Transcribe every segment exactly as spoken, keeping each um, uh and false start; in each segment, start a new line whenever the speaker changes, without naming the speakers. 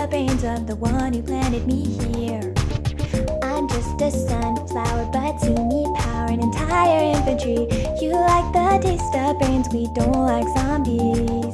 brains of the one who planted me here. I'm just a sunflower, but see me power an entire infantry. You like the taste of brains, we don't like zombies.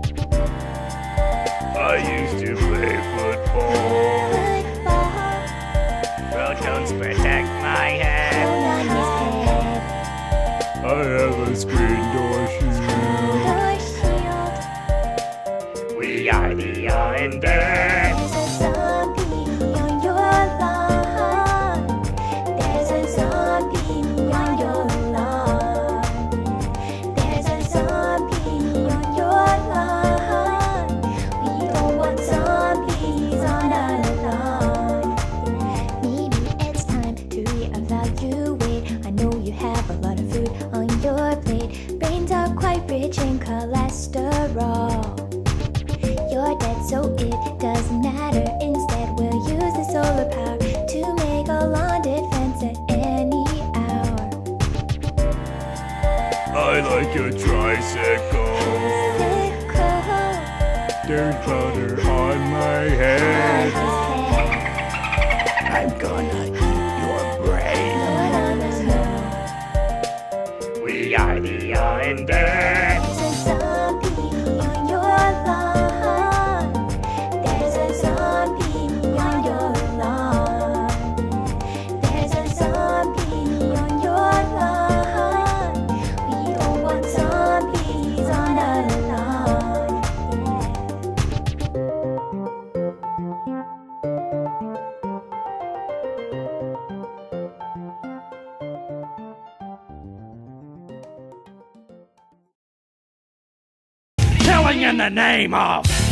I used to play football.
Football.
Protons protect my head.
Oh, not his head.
I have a screen door shield.
Door shield.
We are the undead.
There's a zombie on your lawn. There's a zombie on your lawn. There's a zombie on your lawn. We don't want zombies on our lawn. Maybe it's time to reevaluate. I know you have a lot of food on your plate. Brains are quite rich in cholesterol. You're dead, so it doesn't matter. Instead, we'll use the solar power to make a lawn defense at any hour.
I like your tricycle.
Sickle.
There's powder on my head.
On his head.
I'm gonna eat your brain.
No, no, no.
We are the undead.
There's a zombie on your lawn. There's a zombie on your lawn. There's a zombie on your lawn. We don't want zombies on our lawn.
Killing in the name of